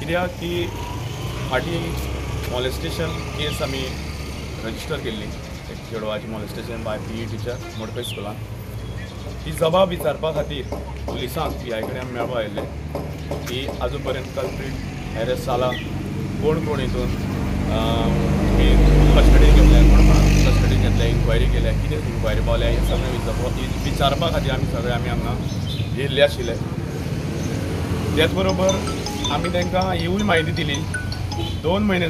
कित्याक की फाटी मॉलेस्टेशन केस आमी रजिस्टर केल्ली एक चेडवाची मॉलेस्टेशन बाय PE टीचर मोडपे स्कुलान ती जबाब विचारपा खातीर पुलिसांक PI कडेन आमी मेळपा आयिल्ले की आजून पर्यंत कल्प्रीट अरेस्ट जाला कोण कोण हितून कस्टडीन घेतल्या कोण कस्टडीन घेतल्या इन्क्वायरी केल्या कितें इन्क्वायरी पावल्या हें सगळें विचारपा खातीर आमी हांगा येयल्ले आशिल्ले। त्याच बरोबर आमी तांकां हिवूय म्हायती दिली 2 म्हयने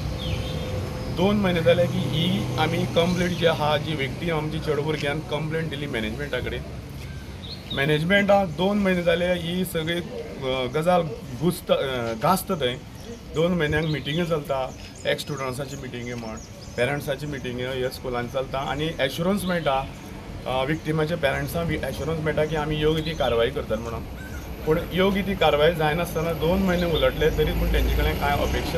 जाले की ही आमी कंप्लेंट जी आहा जी व्यक्ती आमची चेडभुरग्यान कंप्लेंट दिली मॅनेजमेंटा कडेन मॅनेजमेंटाक 2 म्हयने जाले ही सगळी गजाल घास्त थंय 2 म्हयन्यांक मिटिंगी चलता एक्स स्टुडंट्साची मिटिंगी म्हण पेरंट्साची मिटिंगी ह्या स्कुलान चलता आनी एश्युरन्स मेळटा विक्टिमाच्या पेरंट्सांक एश्युरन्स मेळटा की आमी योग्य ती कारवाई करतात म्हणून पूण योग्य ती कारवाई जायनासतना 2 म्हयने उलटले तरी पूण तेंचे कडेन कांय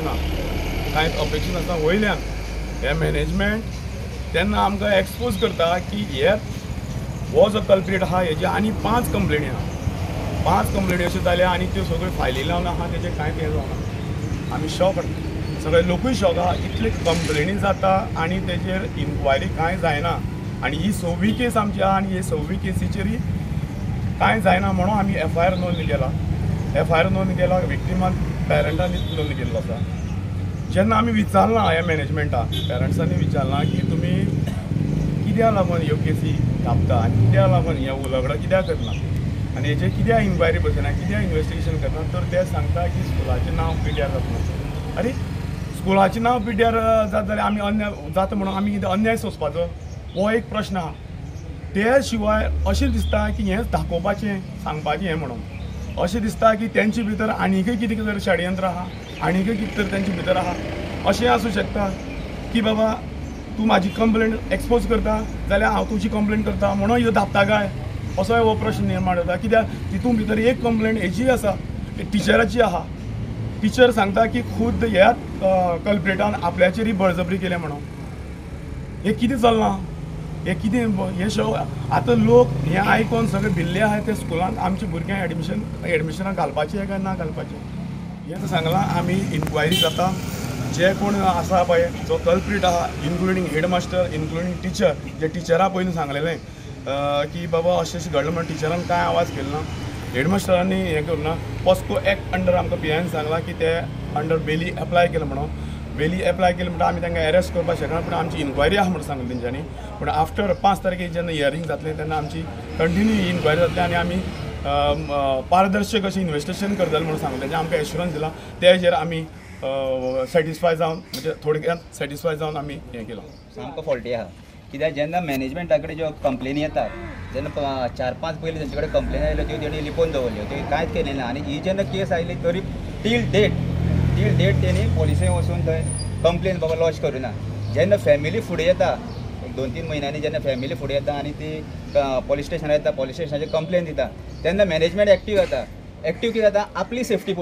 अपेक्षा नासता वयल्यान हे मॅनेजमेंट तेन्ना आमकां एक्सपोज करता की हे हो जो कल्प्रीट आहा हेजे आनी 5 कंप्लेनी आहा 5 कंप्लेनी अश्यो जाल्या आनी त्यो सगळ्यो फायली लावन आहा तेजें कांय तें जावना आमी शॉक सगळे लोकूय शॉक आहा इतले कंप्लेनी जाता आनी तेजेर इन्क्वायरी कांय जायना आनी ही 6वी केस आमची आहा आनी हे 6वी केसीचेरय कांय जायना म्हणून आमी FIR नोंद केला विक्टिमान पेरंटांनी नोंद केल्लो आसा। जेन्ना आमी विचारना ह्या मॅनेजमेंटाक पेरंट्सांनी विचारना की तुमी कित्याक लागून ह्यो केसी धांपता आनी कित्याक लागून हे उलगडो कित्याक करना आनी हेजेर कित्याक इन्क्वायरी बसना कित्याक इन्वेस्टिगेशन करना तर ते सांगता की स्कुलाचें नांव पिड्ड्यार जाता। अरे स्कुलाचें नांव पिड्ड्यार जाता जाल्यार आमी अन्याय जाता म्हणून आमी कितें अन्याय सोंसपाचो हो एक प्रश्न आहा। ते शिवाय अशें दिसता की हें दाखोवपाचें सांगपाचें हें म्हणून अशें दिसता की तेंचे भितर आनीकय कितें तर षडयंत्र आहा आनीकय कितें तर तेंचे भितर आहा अशें आसूं शकता की बाबा तूं म्हाजी कंप्लेंट एक्सपोज करता जाल्यार हांव तुजी कंप्लेंट करता म्हणून ह्यो धांपता काय असोय हो प्रश्न निर्माण जाता कित्याक तितून भितर एक कंप्लेंट हेजी आसा टिचराची आहा टिचर सांगता की खुद ह्याच कल्प्रिटान आपल्याचेरय बळजबरी केल्या म्हणून हें कितें चलना हे कितें हे आतां लोक हे आयकोन सगळे भिल्ले आहाय ते स्कुलांत आमच्या भुरग्यांक एडमिशनाक घालपाचें काय ना घालपाचें हें सांगलां आमी इन्क्वायरी जाता जे कोण आसा पळय जो कल्प्रीट आहा इन्क्लुडींग हेडमास्टर इन्क्लुडींग टिचर जे टिचरा पयलीं सांगलेलें की बाबा अशें घडलें म्हणून टिचरान कांय आवाज केलो ना हेडमास्टरांनी हें करूं ना पॉस्को एक्ट अंडर आमकां PIन सांगलां की ते अंडर बेली एप्लाय केलं म्हणून बेली एप्लाय केली म्हणटा आमी तांकां अरेस्ट करपाक शकना पूण आमची इन्क्वायरी आहा म्हणून सांगलें तेंच्यांनी पूण आफ्टर 5 तारखेक जेन्ना हियरींग जातलें तेन्ना आमची कंटिन्यू इन्क्वायरी जातली आनी आमी पारदर्शक अशें इन्वेस्टिगेशन करतले म्हणून सांगलें तेजें आमकां एश्युरन्स दिला ते हेजेर आमी सॅटिस्फाय जावन म्हणजे थोडक्यात सॅटिस्फाय जावन आमी हें केलां सामको फॉल्टी आहा कित्याक जेन्ना मॅनेजमेंटा कडेन ज्यो कंप्लेनी येतात जेन्ना 4-5 पयलीं तेंचे कडेन कंप्लेनी आयल्यो त्यो तेणी लिपोवन दवरल्यो त्यो कांयच केलें ना आनी ही जेन्ना केस आयली तरी टील डेट तेणी पोलिसेन वचून थंय कंप्लेन बाबा लॉज करूना जेन्ना फॅमिली फुडें येता 2-3 म्हयन्यांनी जेन्ना फॅमिली फुडें येता आनी ती पोलीस स्टेशनार येता पोलीस स्टेशनाचेर कंप्लेन दिता तेन्ना मॅनेजमेंट एक्टीव जाता कितें जाता आपली सेफ्टी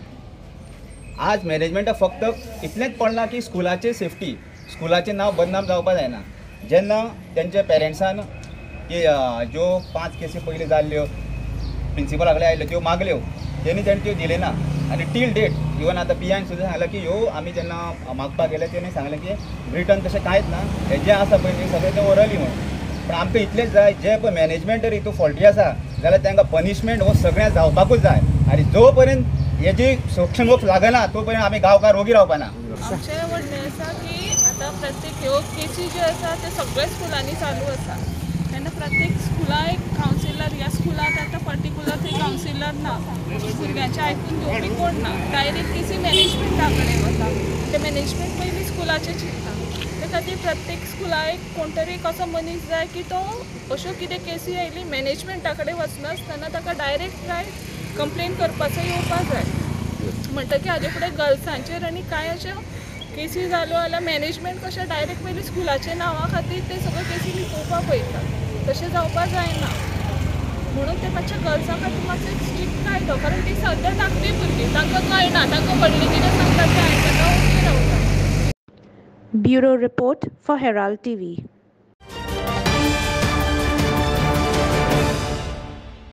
पळोवपाक आज मॅनेजमेंटाक फक्त इतलेंच पडना की स्कुलाची सेफ्टी स्कुलाचें नांव बदनाम जावपाक जायना जेन्ना तेंच्या पेरंट्सान की ज्यो 5 केसी पयलीं जाल्ल्यो प्रिंसिपला कडेन आयल्यो त्यो मागल्यो तेणी त्यो दिले ना आनी टील डेट इवन आतां PIन सुद्दां सांगलां की ह्यो आमी जेन्ना मागपाक गेले तेणी सांगलें की रिटर्न तशें कांयच ना हे जें आसा पळय तें सगळें तें ओरली म्हणून पूण आमकां इतलेंच जाय जे पळय मॅनेजमेंट जर हितून फॉल्टी आसा जाल्यार तांकां पनिशमेंट हो सगळ्यांक जावपाकूच जाय आनी जो पर्यंत हेजी सोक्षण लागना तो पर्यंत आमी गांवकार रोगी रावपाना। आमचें म्हणणें आसा की आतां प्रत्येक ह्यो केसी ज्यो आसा ते सगळ्या स्कुलांनी चालू आसा तेन्ना प्रत्येक स्कुलाक एक कावन्सिलर ह्या स्कुलांत आतां पर्टिक्युलर थंय कावन्सिलर ना भुरग्यांचें आयकून घेवपी कोण ना डायरेक्ट केसी मॅनेजमेंटा कडेन वता ते मॅनेजमेंट पयलीं स्कुलाचें चिंतता ते खातीर प्रत्येक स्कुलाक एक कोण तरी एक असो मनीस जाय की तो अश्यो कितें केसी आयली मॅनेजमेंटा कडेन वचनासतना ताका डायरेक्ट काय कंप्लेन करपाचो येवपाक जाय म्हणटकीर हाजे फुडें गर्ल्सांचेर आनी कांय अश्यो केसी जाल्यो जाल्यार मॅनेजमेंट कशें डायरेक्ट पयलीं स्कुलाच्या नांवा खातीर ते सगळ्यो केसी लिपोवपाक पळयतात तशें जावपाक जायना म्हणून ते मातशें गर्ल्सां खातीर मातसो एक स्ट्रिक्ट कायदो कारण ती सद्या धाकटी भुरगीं तांकां कळना तांकां व्हडलीं कितें सांगता तें आयकता ओके रावता। Bureau report for Herald TV.